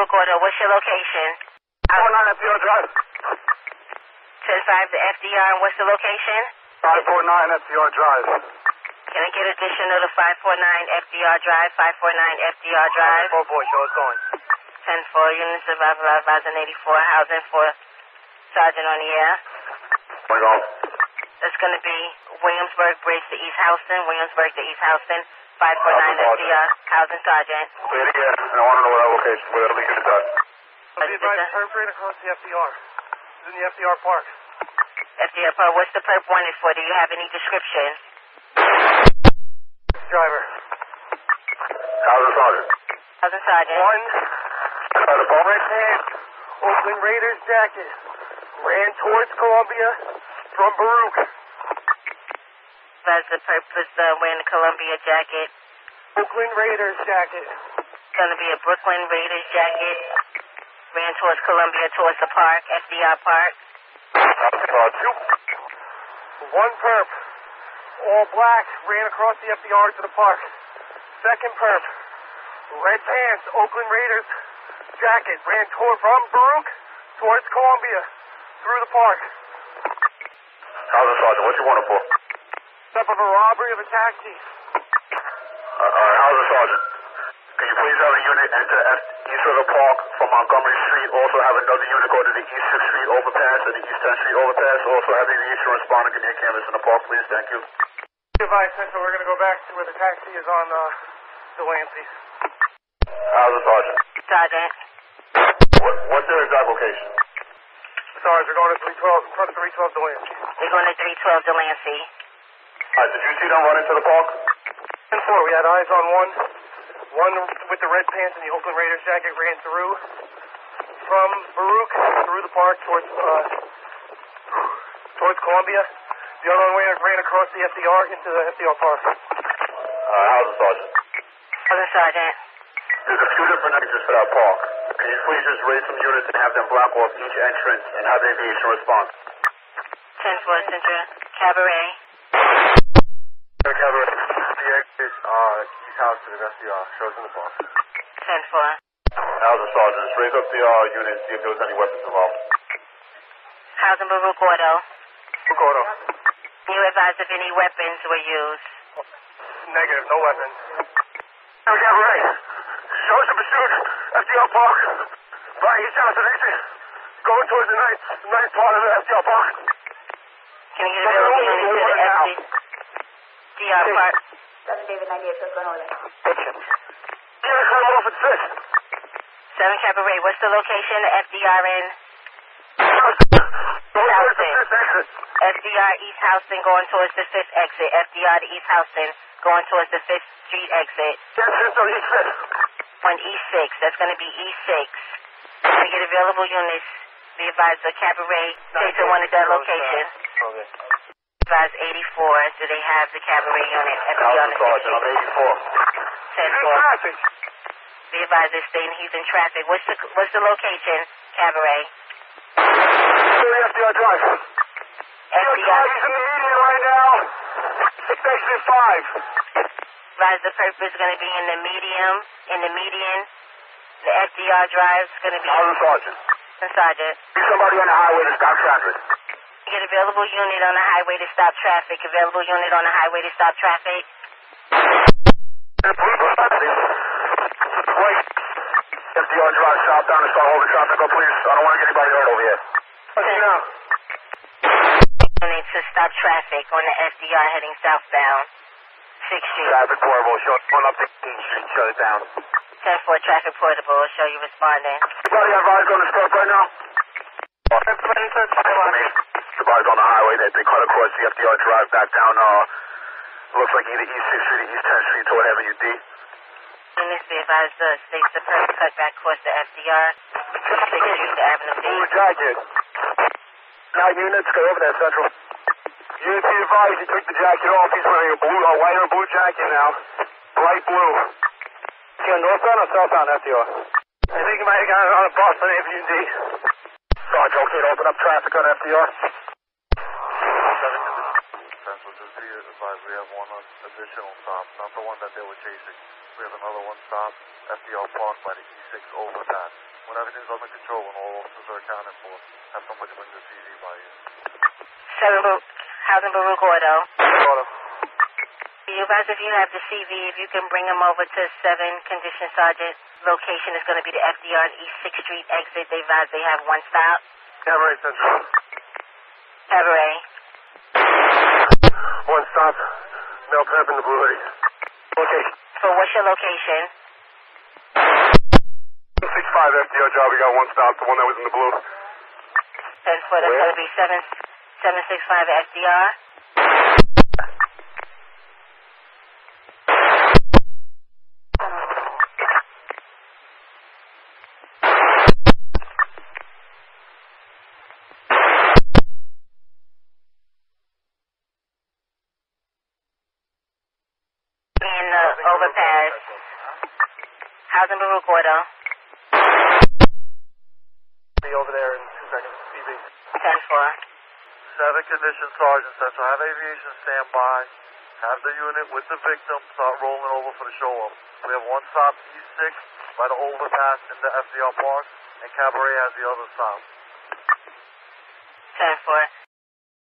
Order. What's your location? 449 FDR Drive. 10-5 to FDR, and what's the location? 549 FDR Drive. Can I get additional to 549 FDR Drive, 549 FDR Drive? 4 boy, show us going. 10-4, units of advising 84, housing for Sergeant on the air. Where you go? It's going to be Williamsburg Bridge to East Houston, Williamsburg to East Houston, 549 FDR, housing sergeant. Say it again. I want to know what location, whatever you get it done. Be advised, perp right across the FDR. It's in the FDR Park. FDR Park, what's the perp wanted for? Do you have any description? Driver. Housing sergeant. Housing sergeant. One, By the phone? red pants, Oakland Raiders jacket. Ran towards Columbia from Baruch. As the perp was wearing the Columbia jacket. Oakland Raiders jacket. It's going to be a Brooklyn Raiders jacket. Ran towards Columbia, towards the park, FDR Park. One perp, all black, ran across the FDR to the park. Second perp, red pants, Oakland Raiders jacket, ran from Baruch towards Columbia through the park. Housing sergeant, what you want it for? Step of a robbery of a taxi. Housing sergeant, can you please have a unit enter east of the park from Montgomery Street? Also have another unit go to the East 6th Street overpass and the East 10th Street overpass. Also have the aviation responder give me a canvas in the park, please. Thank you. Advice, Central, we're going to go back to where the taxi is on Delancey. Housing sergeant. Sergeant. What's their exact location? Sarge, we're going to 312, in front of 312 Delancey. We're going to 312 Delancey. Did you see them run into the park? 10-4, we had eyes on one. One with the red pants and the Oakland Raiders jacket ran through from Baruch through the park towards Columbia. The other one ran across the FDR into the FDR Park. Housing sergeant. Housing sergeant. There's a few different exits for that park. Can you please just raise some units and have them block off each entrance and have aviation response? 10-4 Central. Cabaret. Cabaret. The exit, East Houston and FDR. Shows in the park. 10-4. Housing sergeant, just raise up the unit and see if there was any weapons involved. Housing Baruch Auto. Baruch Auto. Can you advise if any weapons were used? Negative, no weapons. Cabaret. Show us the pursuit. FDR Park. By East Houston exit. Going towards the ninth part of the FDR Park. Can you get available units to the FDR Park? Southern David 98, what's going on there? Yeah, come off at 6. 7 Cabaret, what's the location? FDR in Houston. FDR East Houston going towards the 5th exit. FDR to East Houston going towards the 5th Street exit. Yes, it's on East 6. On East 6, that's going to be East 6. Can we get available units? Be advised the Cabaret, take to one of that location. Okay. Advise 84, do they have the Cabaret unit? FDR on the 6th I'm 84. 10-4. Be advised they're staying, he's in traffic. What's the location, Cabaret? FDR Drive. FDR. He's in the median right now. 6 exit 5. Advise the purpose is going to be in the median. The FDR Drive is going to be... Housing sergeant. Sergeant. Need somebody on the highway to stop traffic. Get available unit on the highway to stop traffic. Available unit on the highway to stop traffic. Wait. FDR Drive southbound and start holding traffic up, please. I don't want to get anybody hurt over here. Okay. Now. Unit to stop traffic on the FDR heading southbound. 6th Street. Traffic portable. One up to 18th Street. Shut it down. 10-4 traffic portable. Show you responding. Anybody have eyes on the stop right now? Somebody's on the highway that they cut across the FDR Drive back down, looks like either East 6th Street or East 10th Street toward Avenue D. Units be advised the state's the person cut back across the FDR. 6th Street to Avenue D. Blue jacket. Now units, go over there, Central. Units be advised, he took the jacket off. He's wearing a white or blue jacket now. Bright blue. Is he on northbound or southbound FDR? I think he might have gotten on a bus on Avenue D. Sarge, okay to open up traffic on FDR? Central, just be advised, we have one additional stop, not the one that they were chasing. We have another one stop, FDR Park by the E6 overpass. When everything's under control and all officers are accounted for, have somebody bring the CV by you. 7 Housing Baruch Auto. Auto. You advise if you have the CV, if you can bring them over to 7 Condition Sergeant. Location is going to be the FDR and East 6th Street exit. They advise they have one stop. Cabaret Central. Cabaret. One stop. Male perp in the blue hoodie. Location. So what's your location? 65 FDR job. We got one stop. The one that was in the blue. 10 foot. That's going to be 765 FDR. In the overpass. Housing Baruch Auto. Be over there in 2 seconds. CV. 10-4. 7 Condition Sergeant Central. Have aviation stand by. Have the unit with the victim start rolling over for the show-up. We have one stop East 6 by the overpass in the FDR Park, and Cabaret has the other stop. 10-4.